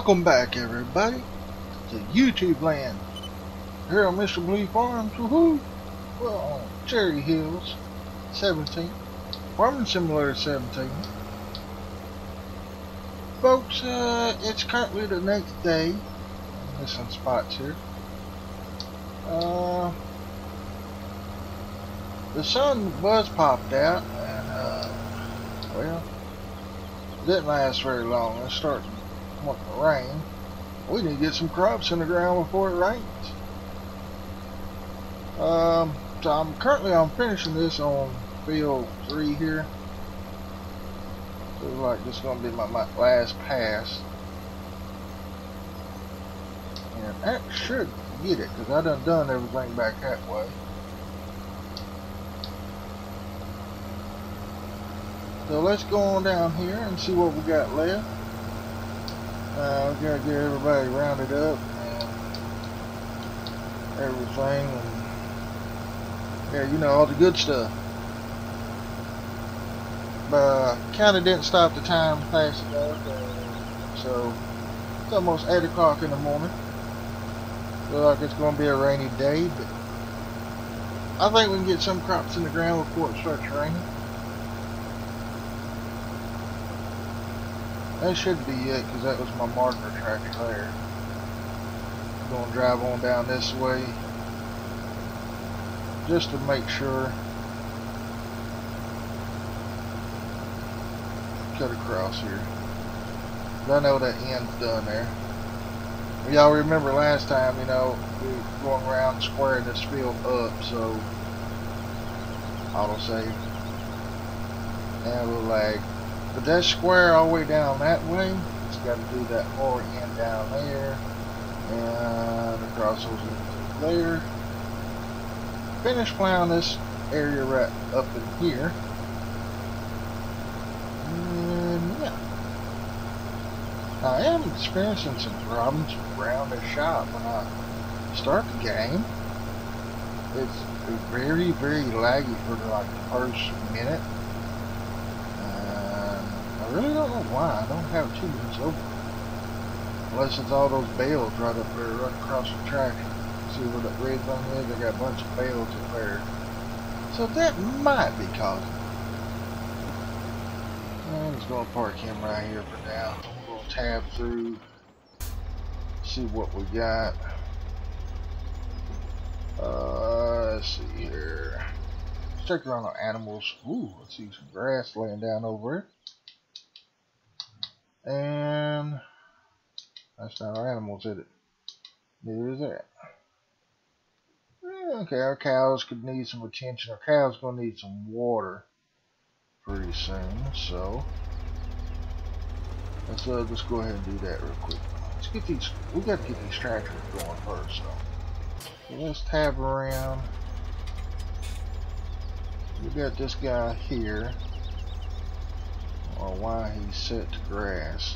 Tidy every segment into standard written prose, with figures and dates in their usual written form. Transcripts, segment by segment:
Welcome back, everybody, to YouTube land. Here on Mr. Blue Farms, woohoo! Well, on Cherry Hills 17, Farming Simulator 17. Folks, it's currently the next day. I'm missing spots here. The sun was popped out, and well, it didn't last very long. It's starting to rain. We need to get some crops in the ground before it rains. So I'm finishing this on field 3 here. So it's like this is gonna be my last pass, and that should get it because I done everything back that way. So let's go on down here and see what we got left. We gotta get everybody rounded up and everything, and yeah, you know, all the good stuff. But kinda didn't stop the time fast enough, so it's almost 8 o'clock in the morning. Feel like it's gonna be a rainy day, but I think we can get some crops in the ground before it starts raining. That should be it, because that was my marker tractor there. I'm going to drive on down this way just to make sure. Cut across here. I know that end's done there. Y'all remember last time, you know, we were going around squaring this field up, so autosave. And a little lag. But that square all the way down that way, it's got to do that far end down there, and across those ends there. Finish plowing this area right up in here. And yeah. Now, I am experiencing some problems around the shop when I start the game. It's very, very laggy for like the first minute. I really don't know why. I don't have too much open. Unless it's all those bales right up there, right across the track. See where that red thing is? They got a bunch of bales up there. So that might be causing it. I'm just going to park him right here for now. I'm going to tab through, see what we got. Let's see here. Let's check around the animals. Ooh, let's see some grass laying down over it. And that's not our animals, is it? Neither is that. Okay, our cows could need some attention. Our cows gonna need some water pretty soon, so let's just go ahead and do that real quick. Let's get these. We got to get these tractors going first, so let's tab around. We got this guy here. Or why he's set to grass.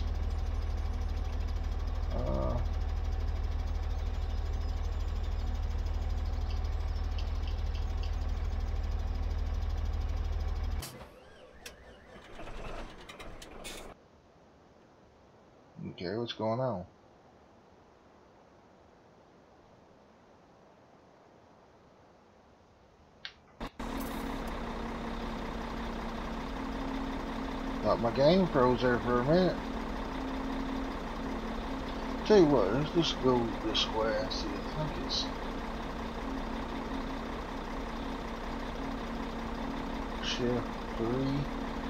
Okay, what's going on? Thought my game froze there for a minute. Tell you what, let's just go this way and see. I think it's shift 3.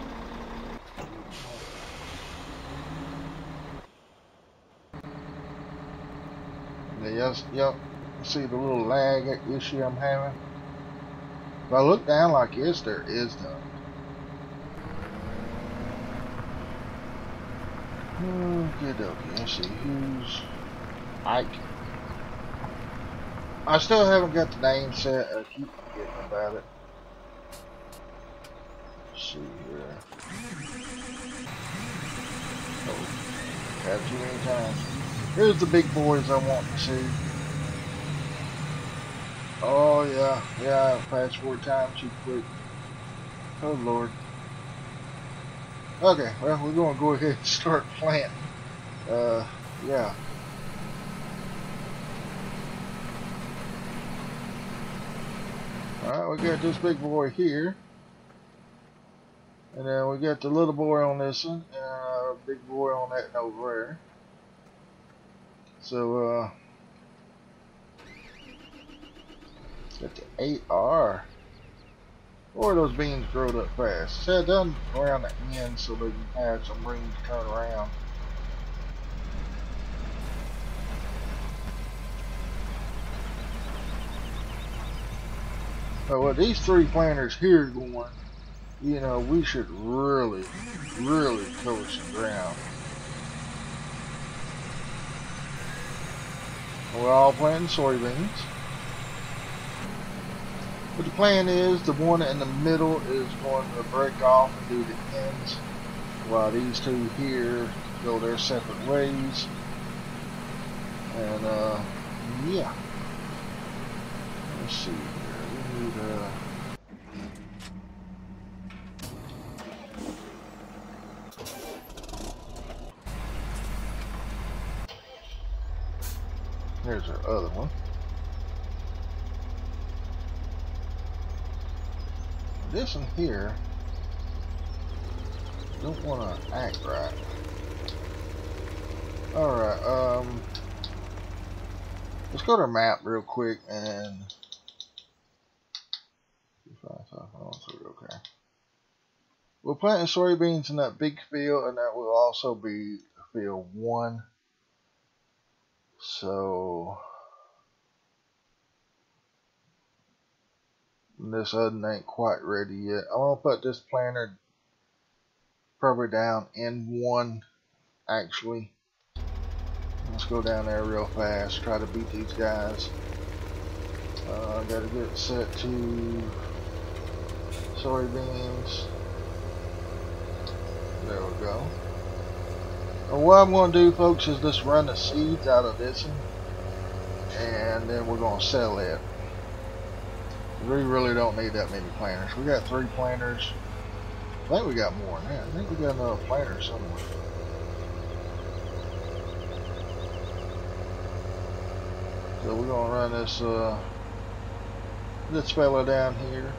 Yep. See the little lag issue I'm having. If I look down like this, there is none. Okay, let's see who's Ike. I still haven't got the name set. I keep forgetting about it. Let's see here. Oh, have too many times. Here's the big boys I want to see. Oh yeah, fast forward time too quick. Oh Lord. Okay, well, we're going to go ahead and start planting. yeah. Alright, we got this big boy here. And then we got the little boy on this one. And a big boy on that over there. So, got the 8R. Boy, those beans growed up fast. See, I done around the end so they can have some room to turn around. But with these 3 planters here going, you know, we should really cover some ground. We're all planting soybeans. But the plan is the one in the middle is going to break off and do the ends, while these 2 here go their separate ways. And yeah. Let's see here. We need here's our other one. This one here don't want to act right. Alright, let's go to our map real quick and okay. We're planting soybeans in that big field, and that will also be field 1. So this other ain't quite ready yet. I'm gonna put this planter probably down in 1 actually. Let's go down there real fast, try to beat these guys. I gotta get it set to soybeans. There we go. And what I'm going to do, folks, is just run the seeds out of this one, and then we're going to sell it. We really don't need that many planters. We got 3 planters. I think we got more than that. I think we got another planter somewhere. So we're going to run this fella down here.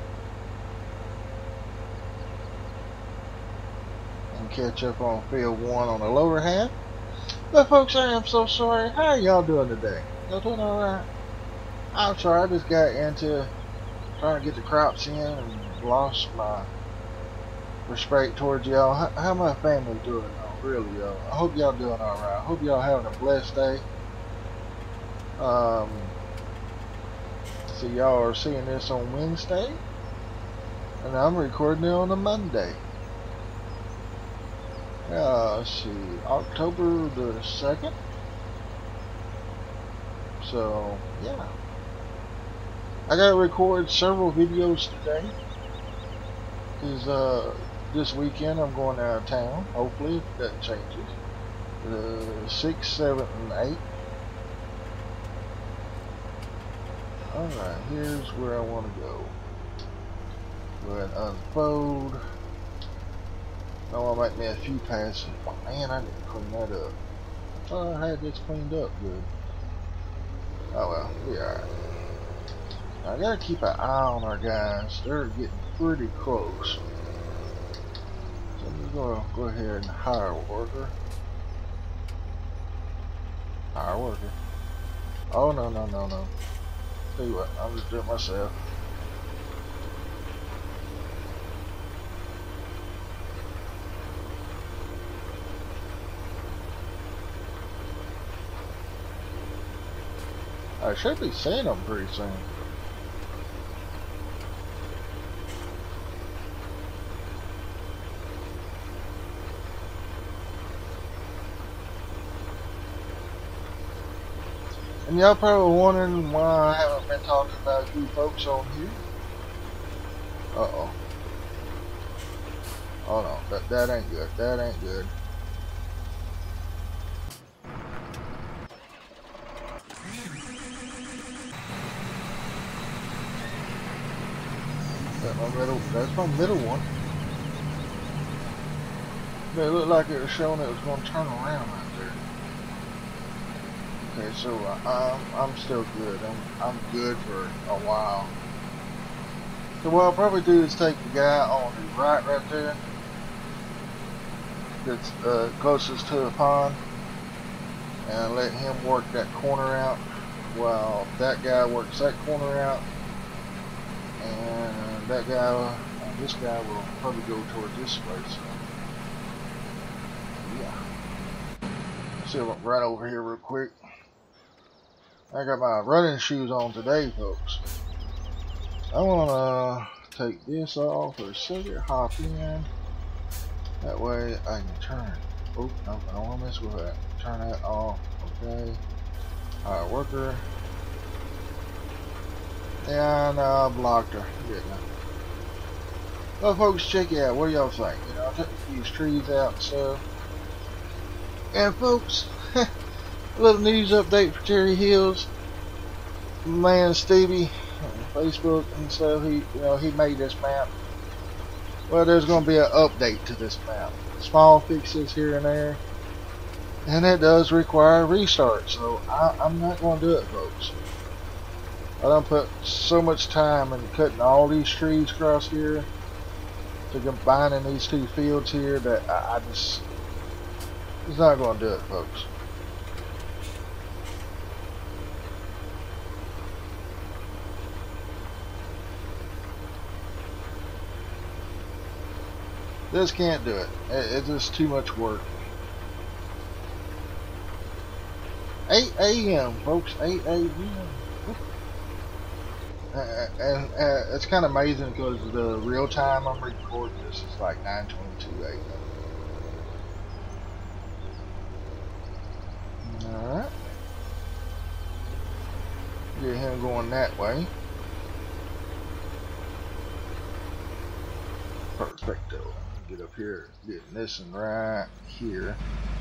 And catch up on field 1 on the lower half. But folks, I am so sorry. How are y'all doing today? Y'all doing alright? I'm sorry, I just got into trying to get the crops in and lost my respect towards y'all. How my family doing though? Really, y'all. I hope y'all doing alright. I hope y'all having a blessed day. So y'all are seeing this on Wednesday, and I'm recording it on a Monday. Let's see, October the 2nd. So yeah, I gotta record several videos today, because this weekend I'm going out of town. Hopefully if that changes. The 6th, 7th, and 8th. Alright, here's where I want to go. Go ahead and unfold. I want to make me a few passes. Oh, man, I need to clean that up. Oh, I had this cleaned up good. Oh well, be alright. I gotta keep an eye on our guys. They're getting pretty close. So I'm just gonna go ahead and hire a worker. Hire a worker. Oh, no. Tell you what, I'm just doing it myself. I should be seeing them pretty soon. And y'all probably wondering why I haven't been talking about you folks on here. Uh-oh. Oh no, that ain't good. That ain't good. That's my middle one. But it looked like it was showing it was going to turn around out there. Okay, so I'm still good. I'm good for a while. So what I'll probably do is take the guy on the right there, that's closest to the pond, and let him work that corner out while that guy works that corner out, and that guy, this guy will probably go toward this way. So yeah, see right over here real quick. I got my running shoes on today, folks. I want to take this off for a second, hop in. That way I can turn. Oh, no, I don't want to mess with that. Turn that off. Okay. Alright, worker. Yeah, no, I blocked her. Good enough. Well, folks, check it out. What do y'all think? You know, I took these trees out and stuff. And, folks, a little news update for Cherry Hills. Man, Stevie, on Facebook and stuff, he made this map. Well, there's going to be an update to this map. Small fixes here and there. And it does require a restart. So I'm not going to do it, folks. I done put so much time in cutting all these trees across here to combining these two fields here that I just, it's not going to do it, folks. Just can't do it. It's just too much work. 8 a.m. folks, 8 a.m. And it's kind of amazing because the real time I'm recording this is like 9:22 a.m. Alright. Get him going that way. Perfecto. Get up here, getting this one right here.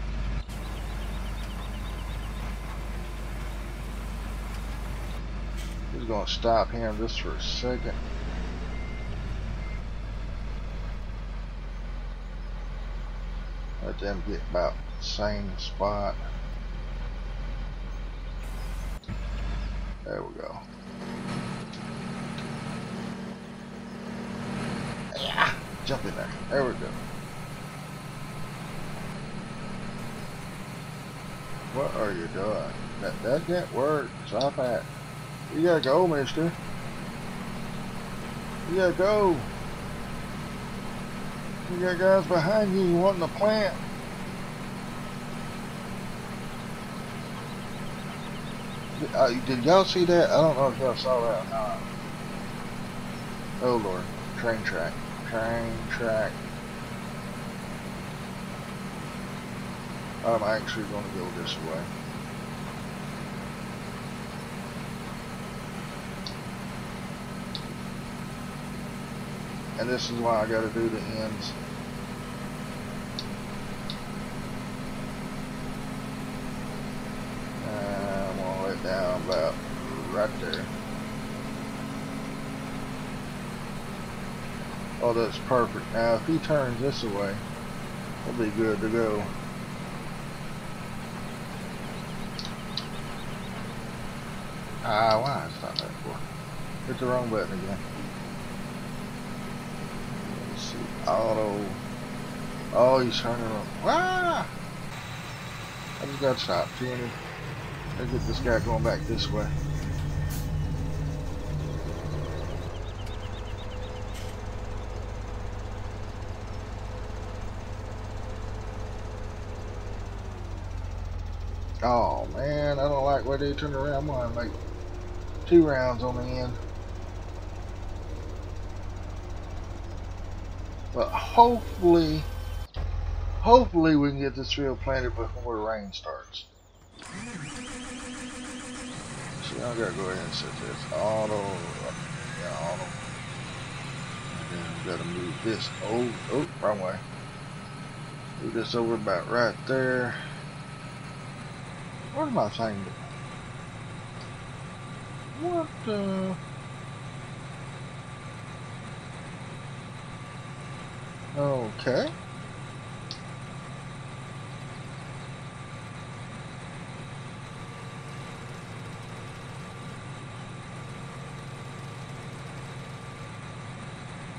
Just gonna stop him just for a second. Let them get about the same spot. There we go. Yeah, jump in there. There we go. What are you doing? That can't work. Stop that. You gotta go, mister. You gotta go. You got guys behind you wanting to plant. Did y'all see that? I don't know if y'all saw that or not. Oh Lord. Train track. Train track. I'm actually going to go this way. And this is why I got to do the ends. I'm going to let down about right there. Oh, that's perfect. Now, if he turns this away, we'll be good to go. Why is that for? Hit the wrong button again. Let's see. Auto. Oh, he's turning around. Ah! I just got stopped. Let's get this guy going back this way. Oh man, I don't like where they turn around. I'm gonna make 2 rounds on the end. But hopefully we can get this field planted before the rain starts. See, I gotta go ahead and set this auto. Yeah, auto. And then we gotta move this. Oh, wrong way. Move this over about right there. What am I saying? What the? Okay.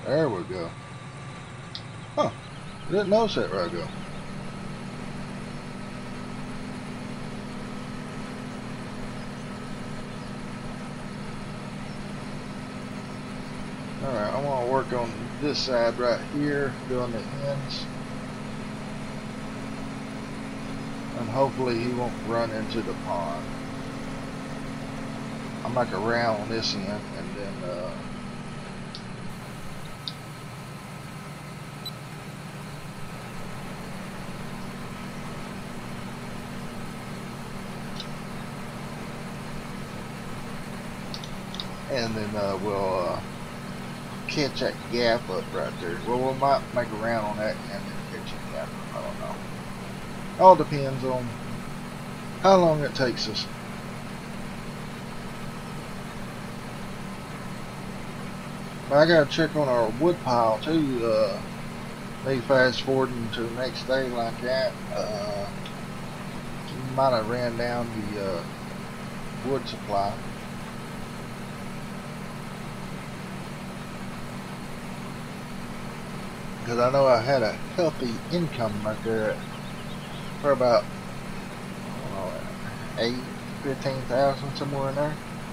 There we go. Huh. I didn't notice that right ago. Alright, I want to work on this side right here, doing the ends. And hopefully he won't run into the pond. I'm like around this end and then we'll catch that gap up right there. Well, we might make a round on that and then catch a gap up. I don't know. All depends on how long it takes us. But I gotta check on our wood pile too. Maybe fast forwarding to the next day like that. Might have ran down the wood supply. Because I know I had a healthy income right there for about, I don't know, 15,000 somewhere in there.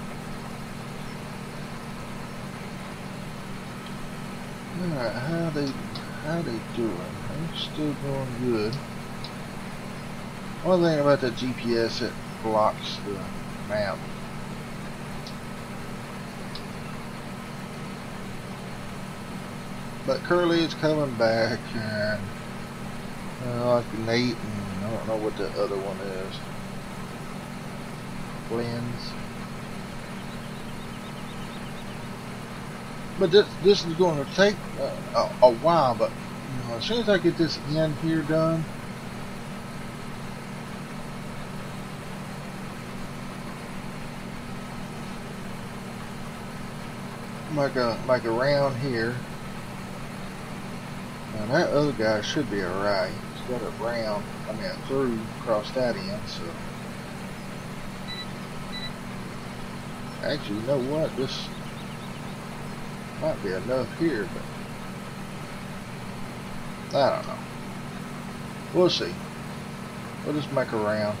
Alright, how they doing? They're still doing good. One thing about the GPS, it blocks the map. But Curly is coming back, and like Nate, and I don't know what the other one is. Blends. But this is going to take a while. But you know, as soon as I get this end here done, like a round here. Now that other guy should be alright. He's got a round, a through across that end, so. Actually, you know what? This might be enough here, but I don't know. We'll see. We'll just make a round.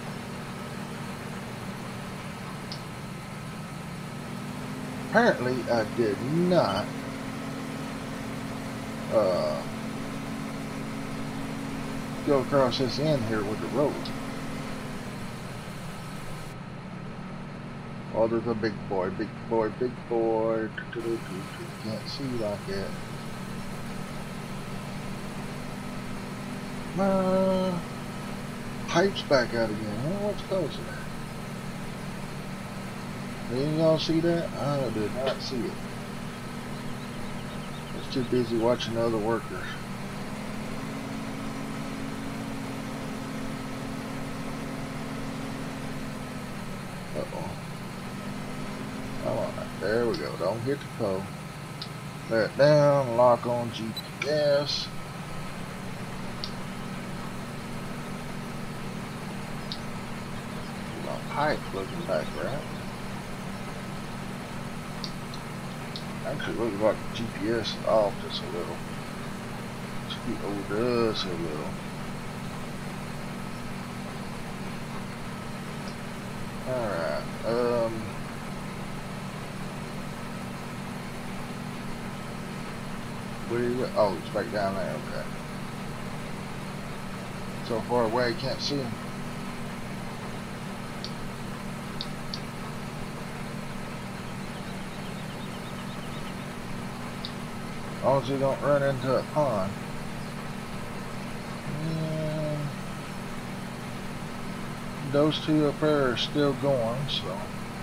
Apparently, I did not go across this end here with the road. Oh, there's a big boy, big boy, big boy. Can't see like that. My pipe's back out again. I don't know what's causing that. Didn't y'all see that? I did not see it. I was too busy watching other workers. Uh-oh. There we go. Don't hit the pole. Let it down. Lock on GPS. My pipe's looking back right. Actually, looks like the GPS is off just a little. Just a little. Alright. Where you go? Oh, it's back down there. Okay. So far away, I can't see him. As long as you don't run into a pond. And those two up there are still going, so.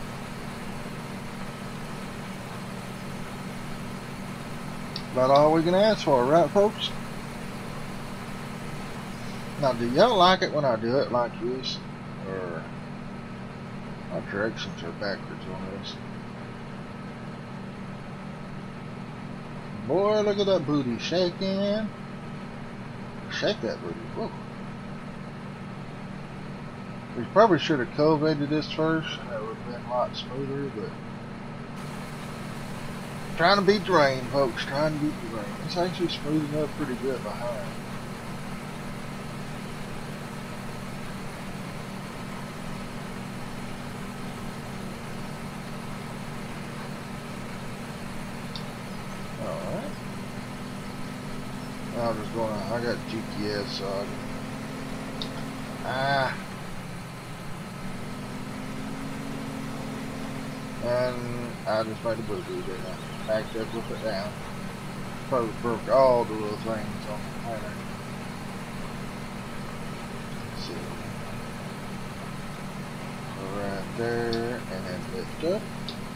About all we can ask for, right, folks? Now, do y'all like it when I do it like this? Or my directions are backwards on this? Boy, look at that booty shaking. Shake that booty. Whoa. We probably should have cultivated this first. That would have been a lot smoother, but Trying to beat the rain, folks. Trying to beat the rain. It's actually smoothing up pretty good behind. Alright. Now I'm just going to, I got GPS, so and I just made a boo-boo there. Backed up, look it down. Probably broke all the little things on the planner. Let's see. Go right there, and then lift up.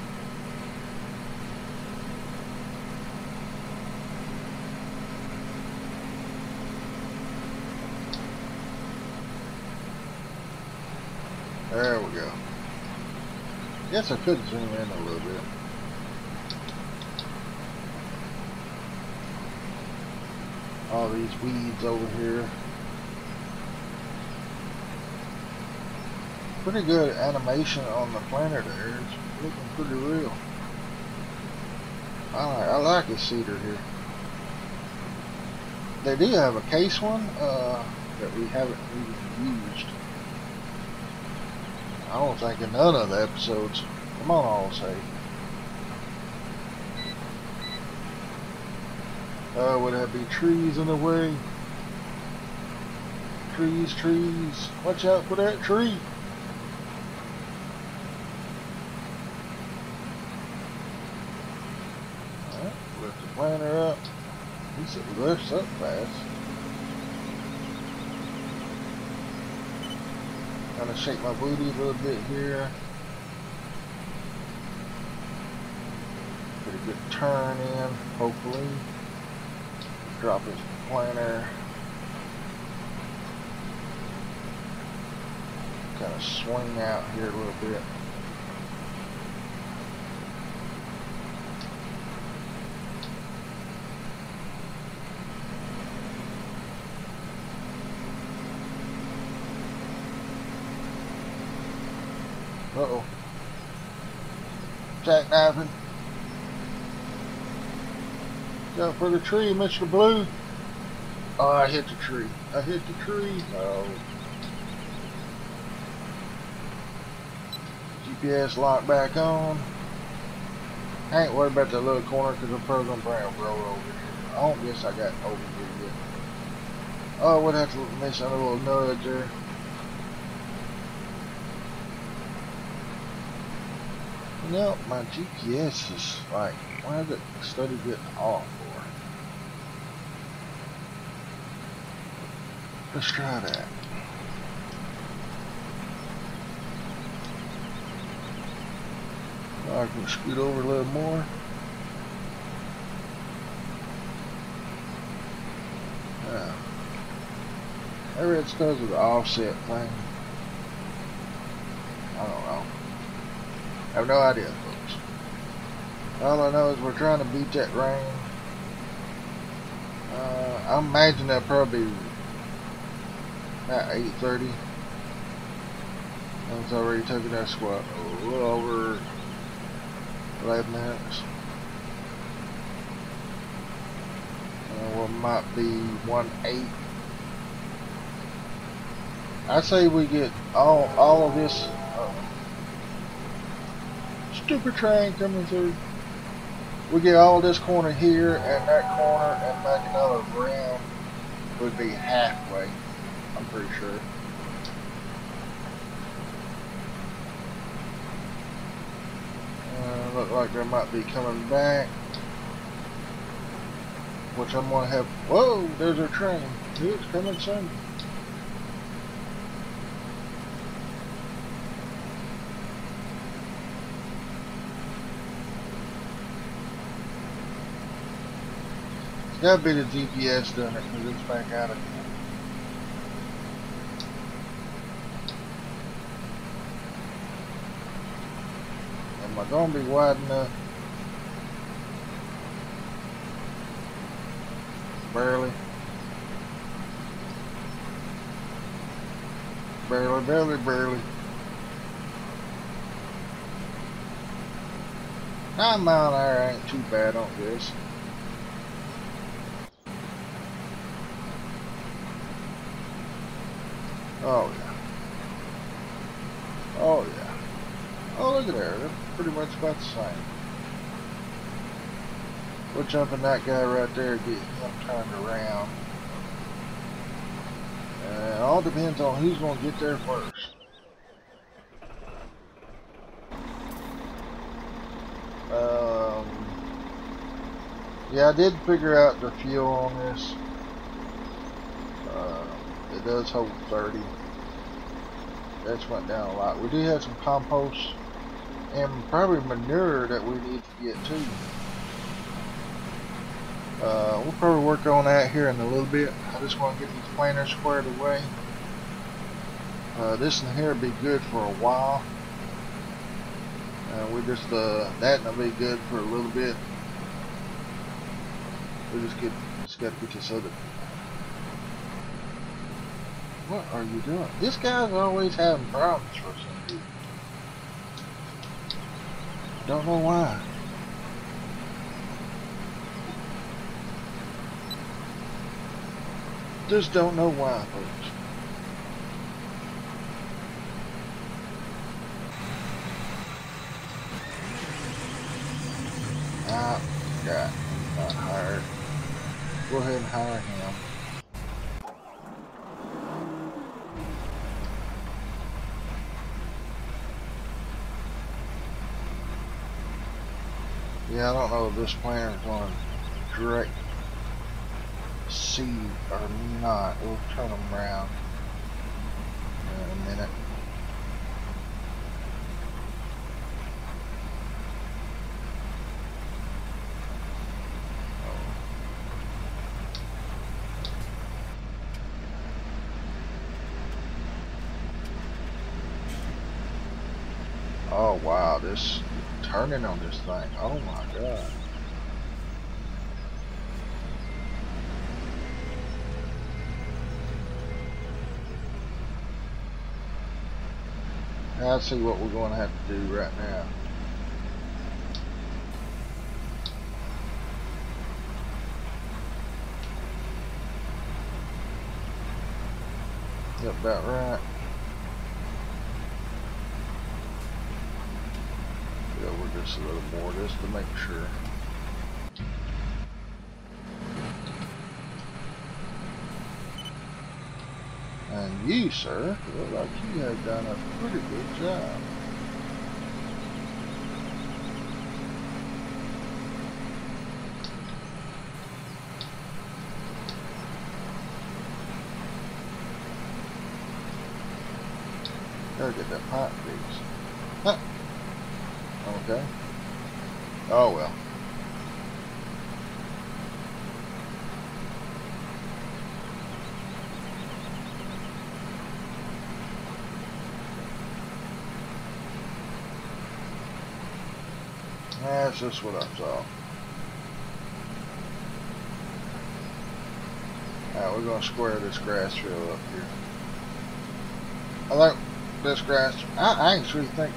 There we go. Guess I could zoom in a little bit. All these weeds over here. Pretty good animation on the planter there. It's looking pretty real. I like the cedar here. They do have a case one that we haven't even used. I don't think in none of the episodes. Come on, all say. Would that be trees in the way? Trees, trees. Watch out for that tree. Alright, lift the planter up. He said it lifts up fast. Kind of shake my booty a little bit here. Get a good turn in, hopefully. Drop his planter. Kind of swing out here a little bit. Uh-oh. Jackknifing. Go for the tree, Mr. Blue. Oh, I hit the tree. I hit the tree. Oh. GPS lock back on. I ain't worried about that little corner because I'm probably going to bring a road over here. I don't guess I got over here yet. Oh, we'd have to miss a little nudge there. You know, my GPS is like, why is it study getting off for? Let's try that. I can scoot over a little more. Yeah. Maybe it's because of the offset thing. I don't know. I have no idea, folks. All I know is we're trying to beat that rain. I imagine that probably at 8:30. I was already taking that squat a little over 11 minutes. We might be 1:08. I say we get all of this. Stupid train coming through. We get all this corner here and that corner and back another round would be halfway, I'm pretty sure. Look like they might be coming back, which I'm gonna have. Whoa, there's our train. It's coming soon. It's gotta be the GPS doing it because it's back out again. Am I gonna be wide enough? Barely. Barely. 9 mile an hour ain't too bad on this. Oh yeah. Oh yeah. Oh, look at there. They're pretty much about the same. We're jumping that guy right there, getting him turned around. It all depends on who's going to get there first. Yeah, I did figure out the fuel on this. It does hold 30. That's went down a lot. We do have some compost and probably manure that we need to get too. We'll probably work on that here in a little bit. I just want to get these planters squared away. This in here will be good for a while. We just that will be good for a little bit. We just got to get this other. What are you doing? This guy's always having problems for some reason. Don't know why. Just don't know why, folks. Ah, God, not hired. Go ahead and hire him. Yeah, I don't know if this planter is going to direct seed or not. We'll turn them around in a minute. Oh wow, this turning on this thing. Oh my God. Now, let's see what we're going to have to do right now. Yep, about right. Go over just a little more just to make sure. And you, sir, look like you have done a pretty good job. Gotta get that pipe fixed. Huh. Okay. Oh well. That's just what I thought. Alright, we're going to square this grass field up here. I think this grass, I actually think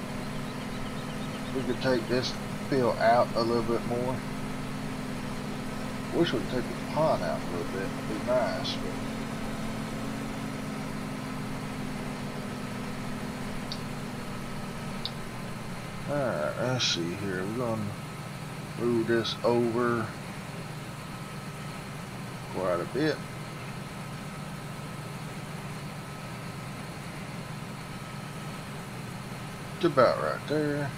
we could take this field out a little bit more. Wish we could take the pond out a little bit. It'd be nice. Alright, let's see here. We're going to move this over quite a bit. It's about right there.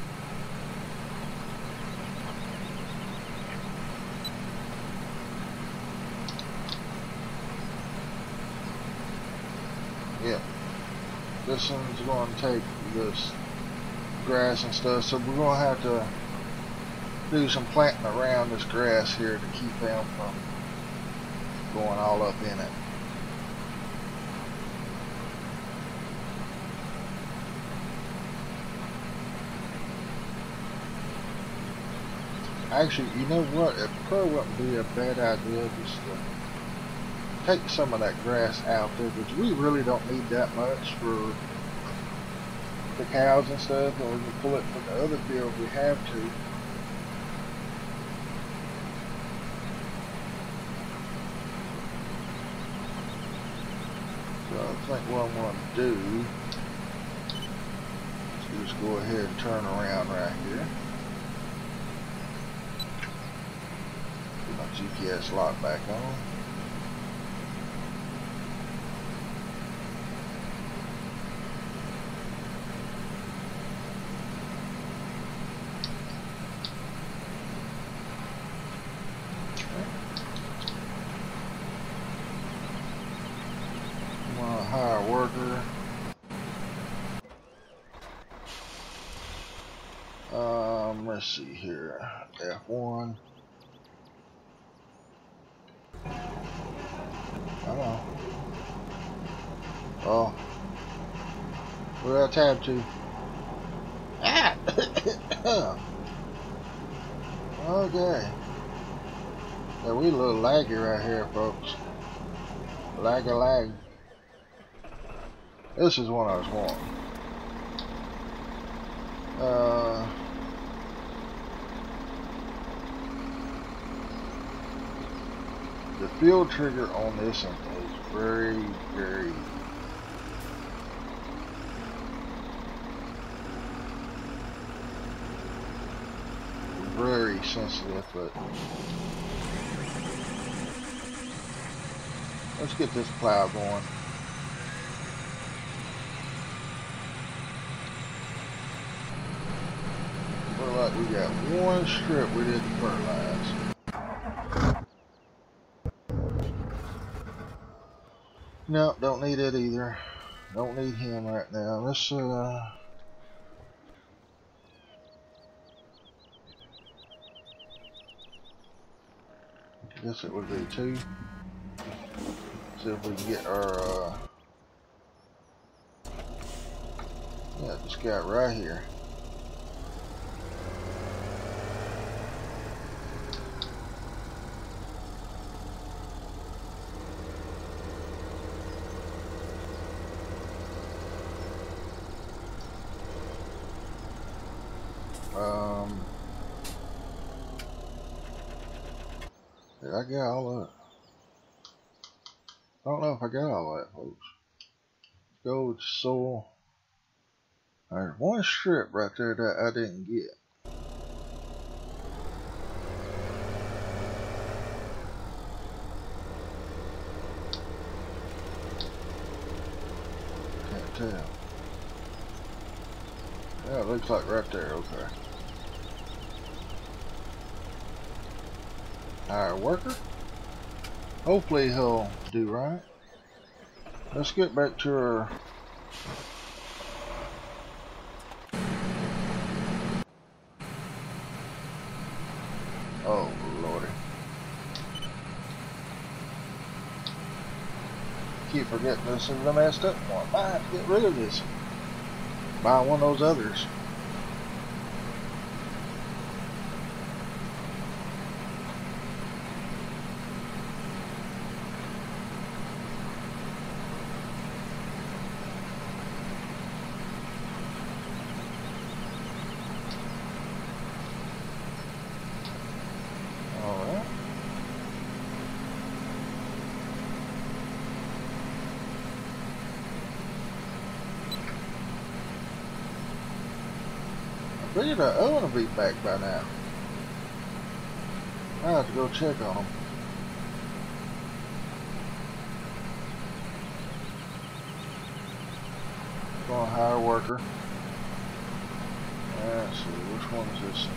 Yep. This one's going to take this grass and stuff, so we're going to have to do some planting around this grass here to keep them from going all up in it. Actually, you know what? It probably wouldn't be a bad idea just to take some of that grass out there, because we really don't need that much for the cows and stuff, and we can pull it from the other field if we have to. So I think what I'm going to do is just go ahead and turn around right here. Put my GPS lock back on. Hire a worker. Let's see here. F1. Oh. Oh. Where did I tab to? Ah! Okay. Yeah, we a little laggy right here, folks. Lag. This is one I was wanting. The field trigger on this one is very, very sensitive, but let's get this plow going. Look like we got one strip we didn't fertilize. No, don't need it either. Don't need him right now. Let's I guess it would be 2. See if we can get our yeah, this guy right here. Did I get all of it? I don't know if I got all that, folks. Go to soil. There's one strip right there that I didn't get. Can't tell. Yeah, it looks like right there. Okay. Our worker. Hopefully he'll do right. Let's get back to our oh lordy. Keep forgetting this is the messed up one. I have to get rid of this. Buy one of those others. I figured I ought to be back by now. I have to go check on them. Going to hire a worker. Let's see, which one is this?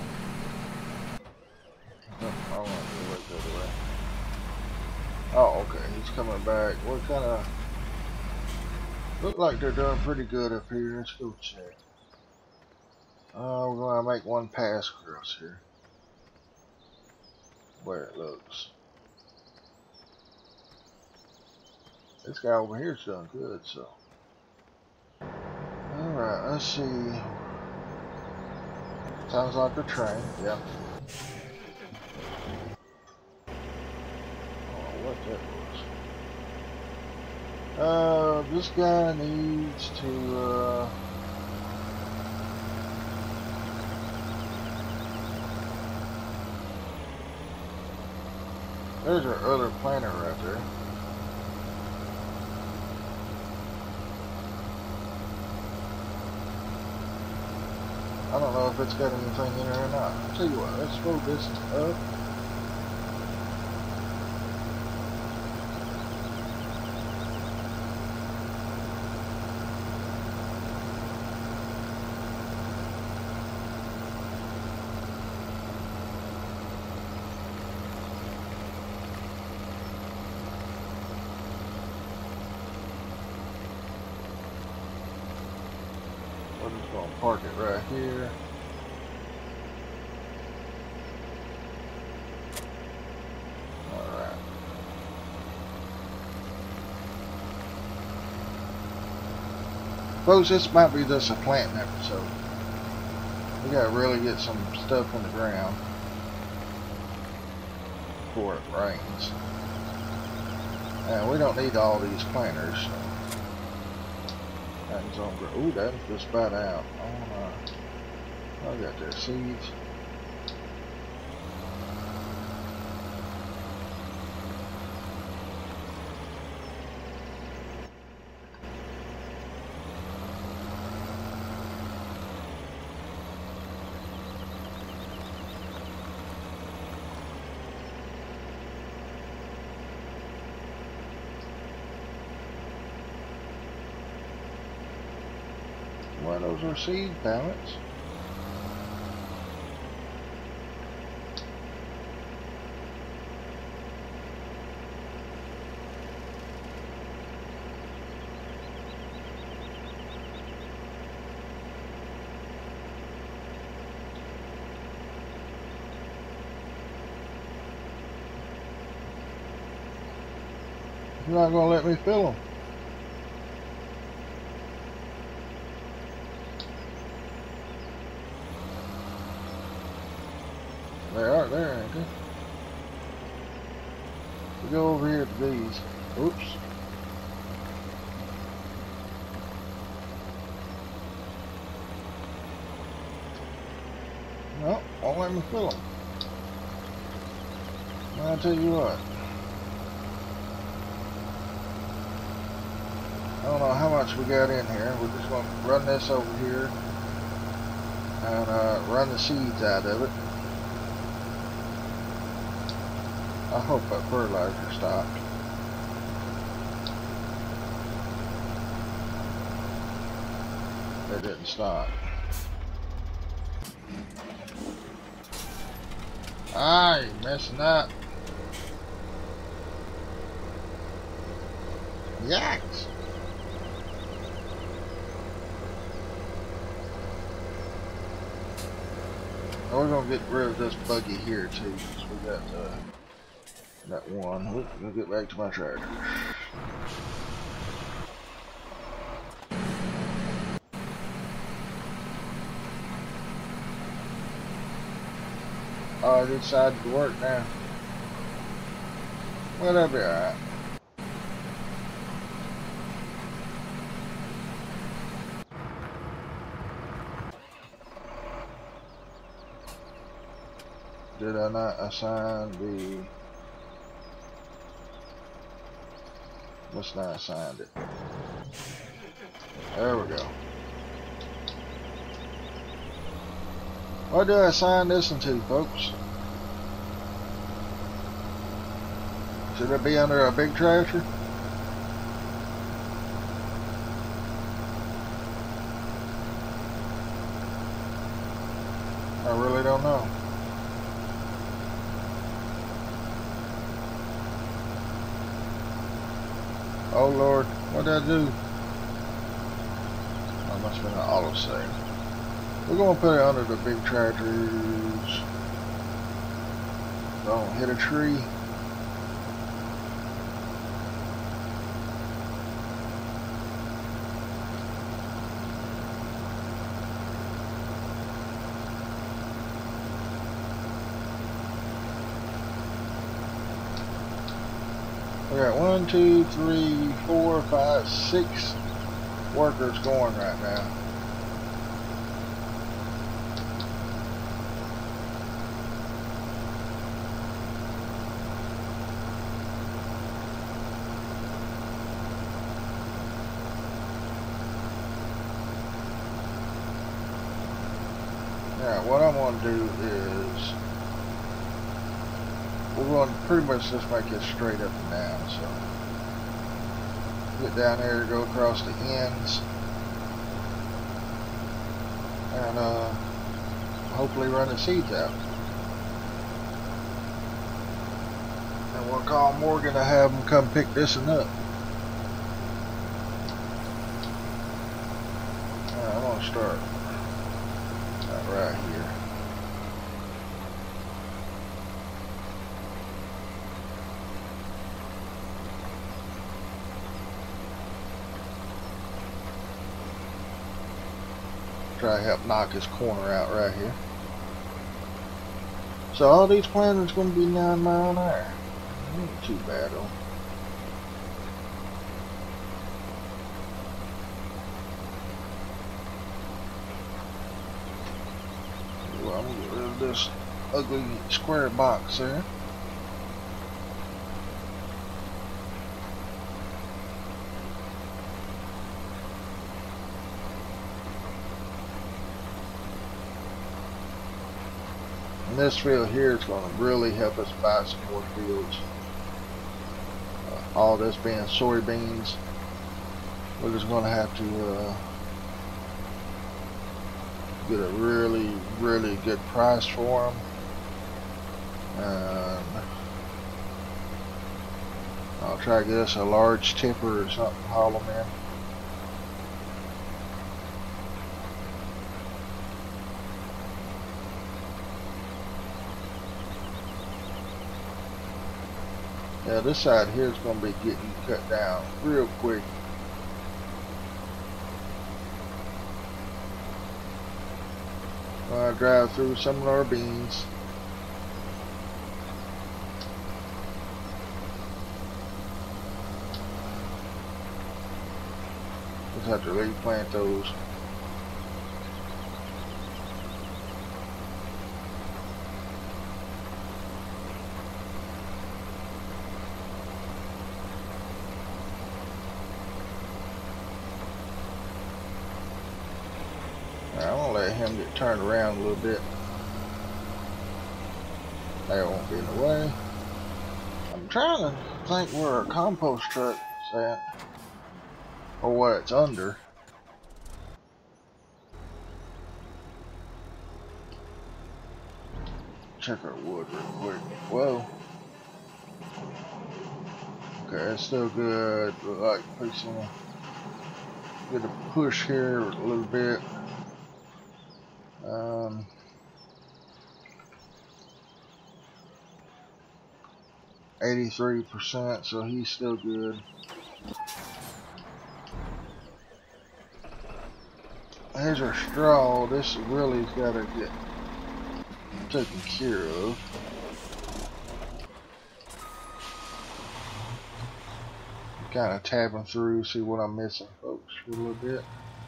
I want to go the other way. Oh, okay, he's coming back. What kind of... Look like they're doing pretty good up here. Let's go check. We're going to make one pass across here. Where it looks. This guy over here is doing good, so. Alright, let's see. Sounds like a train, yep. Oh, what that was. This guy needs to, There's our other planter right there. I don't know if it's got anything in there or not. I'll tell you what, let's throw this up. We're just going to park it right here. Alright. Folks, this might be just a planting episode. We got to really get some stuff in the ground before it rains. And we don't need all these planters. So. Ooh, that just about out. I got their seeds. Well, those are seed pallets. You're not going to let me fill them. They are there, ain't they? We go over here to these. Oops. No, won't let me fill them. I'll tell you what. I don't know how much we got in here. We're just going to run this over here and run the seeds out of it. I hope that fertilizer stopped. It didn't stop. Ah, you're messing up. Yaks! We're gonna get rid of this buggy here too, because we got that one. We're gonna get back to my tractor. Oh, I decided to work now. Well, that'll be alright. Did I not assign the... Must not assigned it. There we go. What do I assign this one to, folks? Should it be under a big tractor? I really don't know. Oh Lord, what did I do? I must have been an auto save. We're gonna put it under the big tractors. Don't hit a tree. We got 1, 2, 3, 4, 5, 6 workers going right now. Now, what I'm going to do is we're going to pretty much just make it straight up and down. So get down there, go across the ends, and hopefully run the seeds out. And we'll call Morgan to have him come pick this one up. I'm going to start right here. Try to help knock his corner out right here. So all these planters going to be 9 mile an hour. Ain't too bad though. Well, I'm going to get rid of this ugly square box there. And this field here is going to really help us buy some more fields. All this being soybeans, we're just going to have to get a really good price for them. And I'll try to get us a large tipper or something to haul them in. Yeah, this side here is going to be getting cut down real quick. I drive through some of our beans. Just have to replant those. I'm gonna let him get turned around a little bit. That won't be in the way. I'm trying to think where our compost truck is at, or what it's under. Check our wood real quick. Whoa. Okay, it's still good. Look like fixing to get a push here a little bit. 83%, so he's still good. Here's our straw. This really's got to get taken care of. Kind of tapping through, see what I'm missing, folks, for a little bit.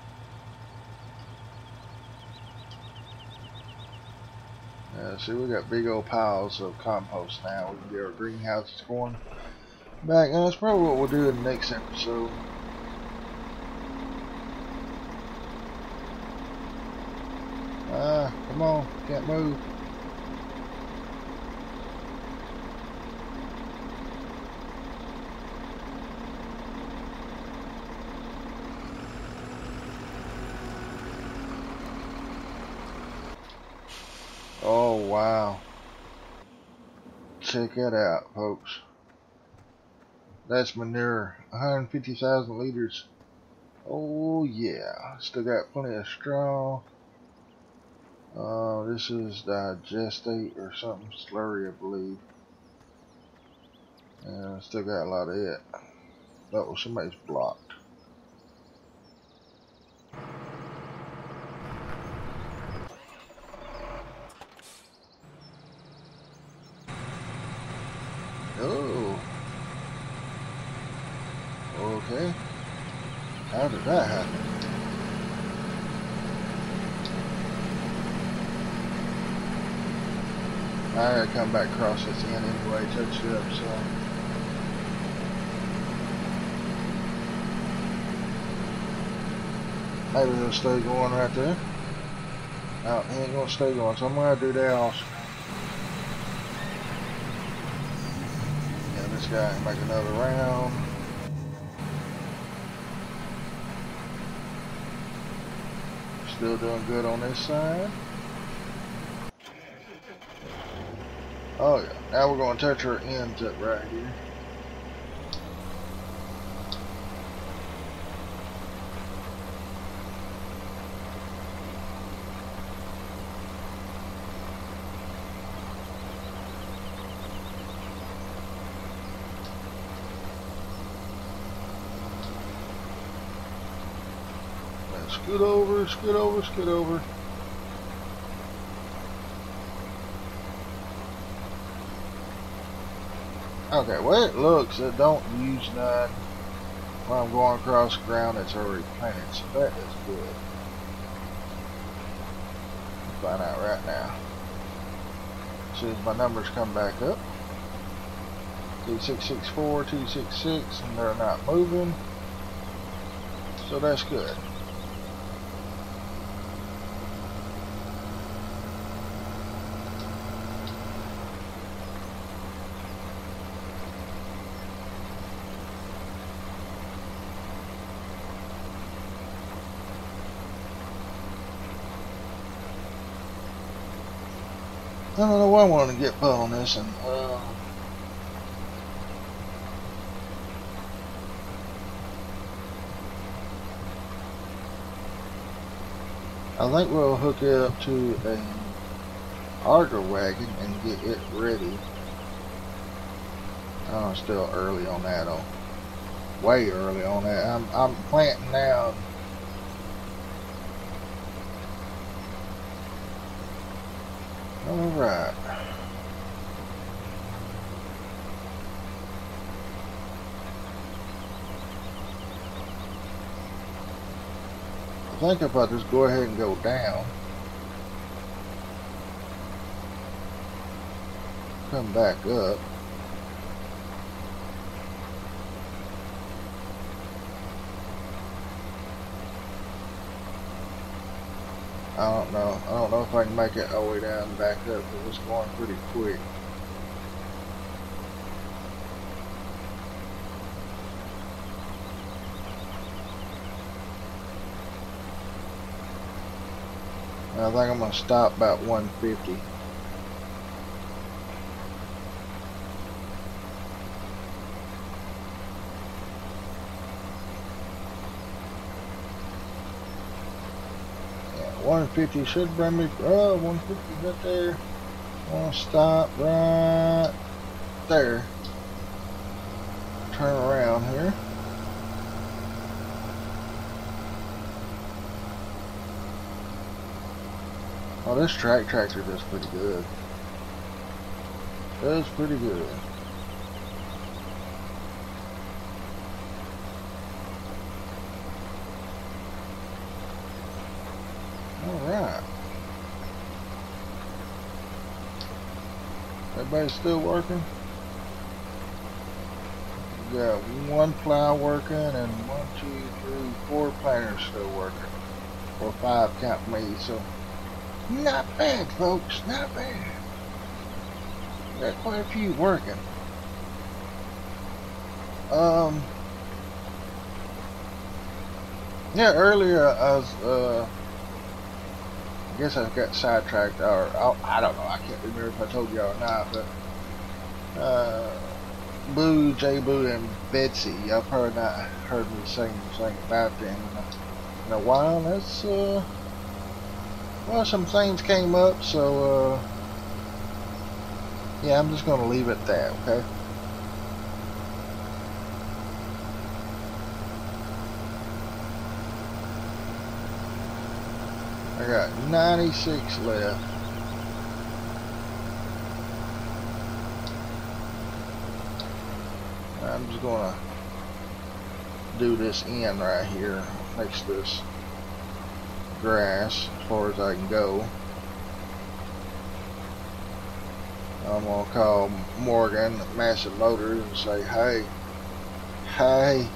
See, we got big old piles of compost now. We can get our greenhouses going back, and that's probably what we'll do in the next episode. Come on, can't move. Oh wow, check that out, folks. That's manure, 150,000 liters. Oh yeah, still got plenty of straw. This is digestate or something slurry, I believe. And still got a lot of it. Oh, somebody's blocked. Oh. Okay. How did that happen? I gotta come back across this end anyway, touch it up, so. Maybe it'll stay going right there. No, he ain't gonna stay going, so I'm gonna do that also. Yeah, this guy can make another round. Still doing good on this side. Oh yeah, now we're gonna touch our ends up right here. Scoot over, scoot over, scoot over. Okay, well it looks, it don't use none when I'm going across ground that's already planted, so that is good. We'll find out right now. As soon as my numbers come back up. 2664, 266, and they're not moving. So that's good. I don't know why I want to get put on this, and I think we'll hook it up to a auger wagon and get it ready. Oh, still early on that. Oh, way early on that. I'm planting now. All right. I think if I just go ahead and go down, come back up. I don't know. I don't know if I can make it all the way down and back up, but it's going pretty quick. I think I'm going to stop about 150. Yeah, 150 should bring me, 150 right there. I want to stop right there. Turn around here. Oh, this tractor does pretty good. Does pretty good. Alright. Everybody's still working? We got one plow working and 1, 2, 3, 4 planters still working. Or 5 count me, so not bad, folks, not bad. Got quite a few working. Yeah, earlier I was, I guess I got sidetracked, or I don't know, I can't remember if I told y'all or not, but Boo, J Boo, and Betsy, y'all probably not heard me sing about them in a while. That's well, some things came up, so yeah, I'm just gonna leave it at that, okay? I got 96 left. I'm just gonna do this end right here, fix this grass as far as I can go. I'm gonna call Morgan Massive Motors and say, hey, I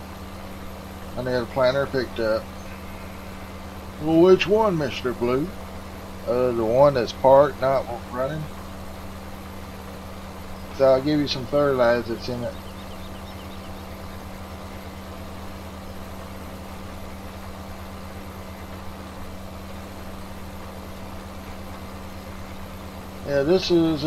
need a planter picked up. Well, which one, Mr. Blue? The one that's parked, not running. So I'll give you some fertilizer that's in it. Yeah, this is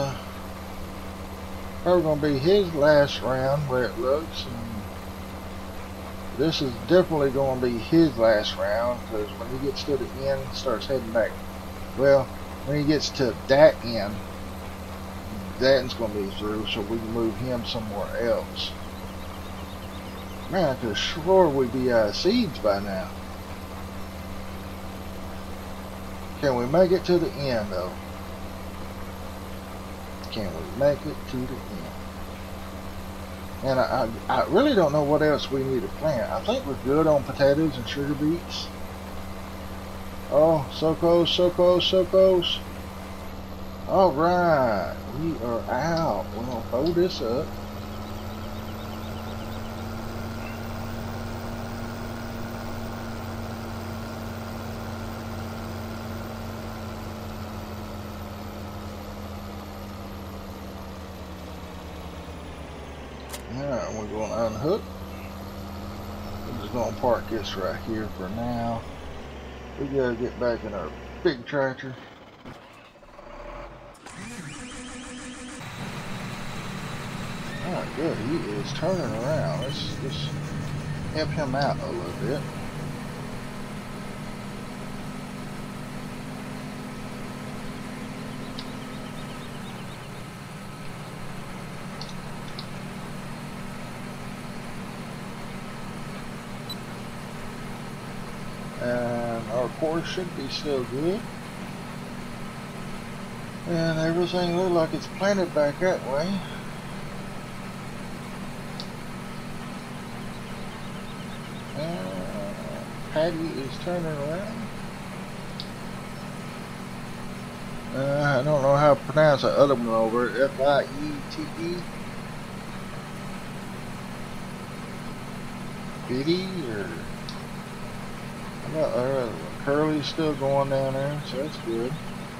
probably gonna be his last round where it looks, and this is definitely gonna be his last round because when he gets to the end, he starts heading back. Well, when he gets to that end, that's gonna be through, so we can move him somewhere else. Man, I could have swore we'd be out of seeds by now. Can we make it to the end though? Can we make it to the end? And I really don't know what else we need to plant. I think we're good on potatoes and sugar beets. Oh, so close, so close, so close. Alright, we are out. We're going to fold this up. Alright, we're going to unhook. We're just going to park this right here for now. We got to get back in our big tractor. Alright, good. He is turning around. Let's just help him out a little bit. And our course should be still good. And everything looks like it's planted back that way. Patty is turning around. I don't know how to pronounce the other one over. F-I-E-T-E. Biddy or Curly's still going down there, so that's good.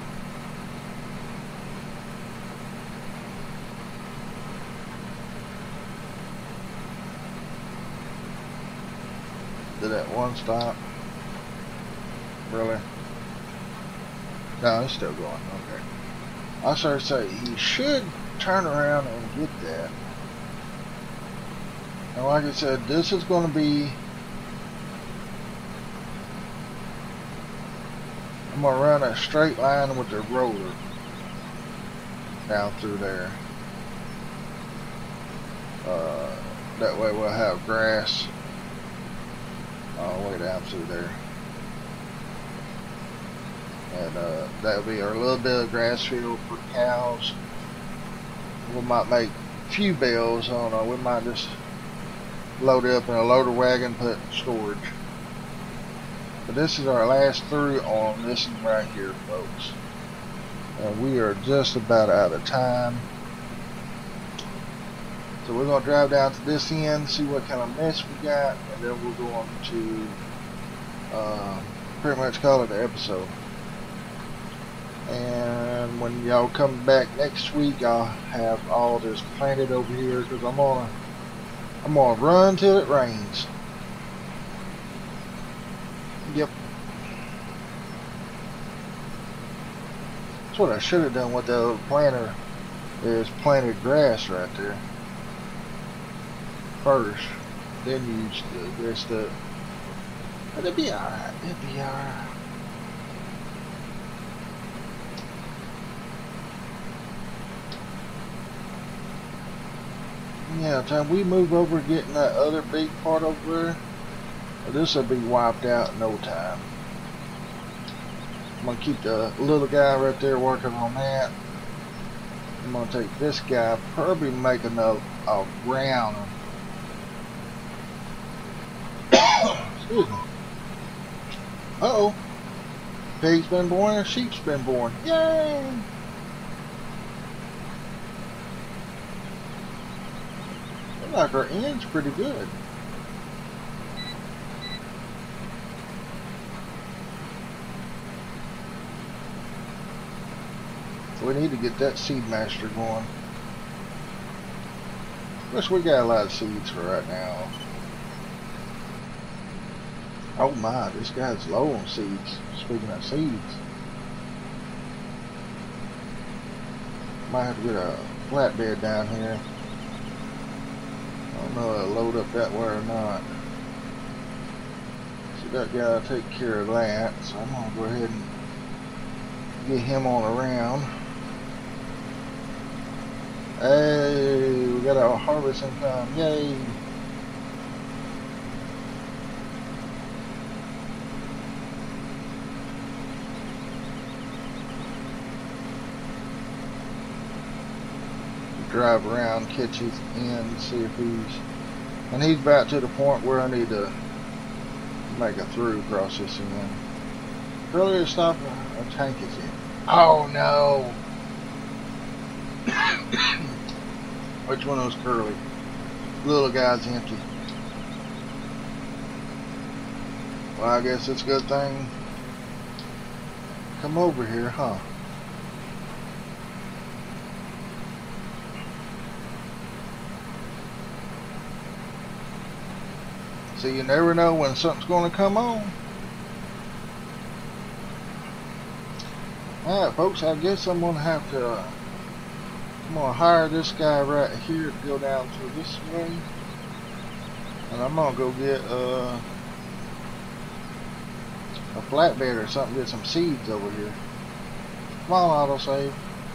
Did that one stop? Really? No, it's still going. Okay. I started to say he should turn around and get that. And like I said, this is going to be. I'm going to run a straight line with the roller down through there. That way we'll have grass all the way down through there. And that'll be our little bit of grass field for cows. We might make a few bales. I don't know. We might just load it up in a loader wagon, put it in storage. But this is our last through on this one right here, folks. And we are just about out of time. So we're going to drive down to this end, see what kind of mess we got, and then we're going to pretty much call it an episode. And when y'all come back next week, I'll have all this planted over here because I'm gonna run till it rains. Yep. That's what I should have done with the other planter, is planted grass right there first, then use the rest of it. But it'll be alright. It'll be alright. Yeah, time we move over getting that other big part over there, this will be wiped out in no time. I'm going to keep the little guy right there working on that. I'm going to take this guy, probably make a round. Excuse me. Uh-oh. Pig's been born and sheep's been born. Yay! Looks like our end's pretty good. we need to get that Seedmaster going. Wish we got a lot of seeds for right now. Oh my, this guy's low on seeds. Speaking of seeds, might have to get a flatbed down here. I don't know if it'll load up that way or not. So that guy will take care of that. So I'm gonna go ahead and get him on around. Hey, we got our harvest income. Yay! Drive around, catch his end, see if and he's about to the point where I need to make a through across this end. Earlier stop, a tank is in. Oh no! Which one was Curly? Little guy's empty. Well, I guess it's a good thing. Come over here, huh? So you never know when something's going to come on. Alright folks, I guess I'm going to have to I'm going to hire this guy right here to go down through this way. And I'm going to go get a flatbed or something, get some seeds over here. Come on, autosave.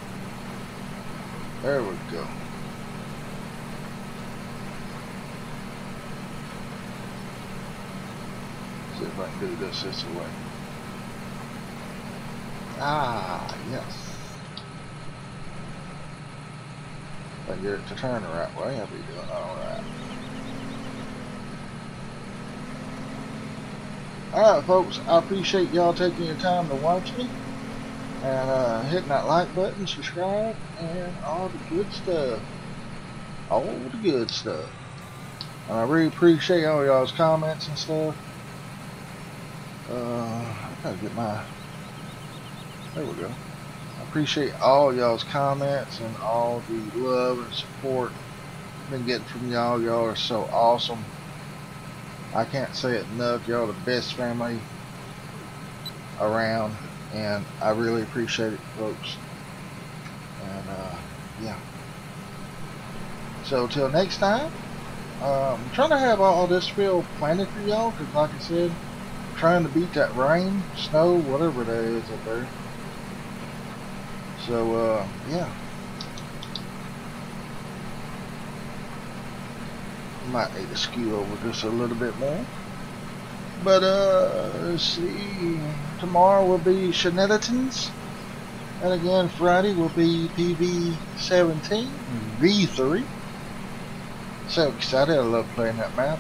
There we go. See if I can do this way. Ah, yes. If I get it to turn the right way, I'll be doing alright. Alright folks, I appreciate y'all taking your time to watch me. And hitting that like button, subscribe, and all the good stuff. All the good stuff. And I really appreciate all y'all's comments and stuff. I gotta get my... There we go. I appreciate all y'all's comments and all the love and support I've been getting from y'all. Y'all are so awesome. I can't say it enough. Y'all are the best family around, and I really appreciate it, folks. And yeah. So till next time, I'm trying to have all this field planted for y'all, because like I said, I'm trying to beat that rain, snow, whatever that is up there. So yeah, might need to skew over just a little bit more. But let's see, tomorrow will be Shenanigans, and again Friday will be PV17 V3. So excited! I love playing that map.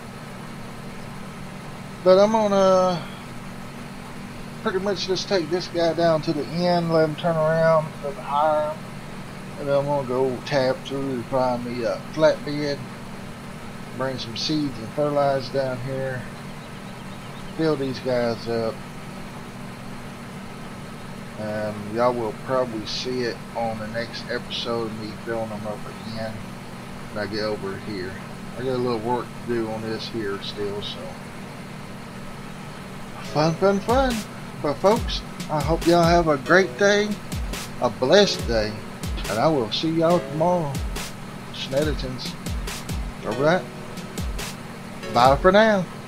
But I'm gonna pretty much just take this guy down to the end, let him turn around, let him hire him, and then I'm gonna go tab through to find me a flatbed, bring some seeds and fertilizer down here, fill these guys up, and y'all will probably see it on the next episode of me filling them up again when I get over here. I got a little work to do on this here still, so fun. But folks, I hope y'all have a great day, a blessed day, and I will see y'all tomorrow. Shenanigans. Alright? Bye for now.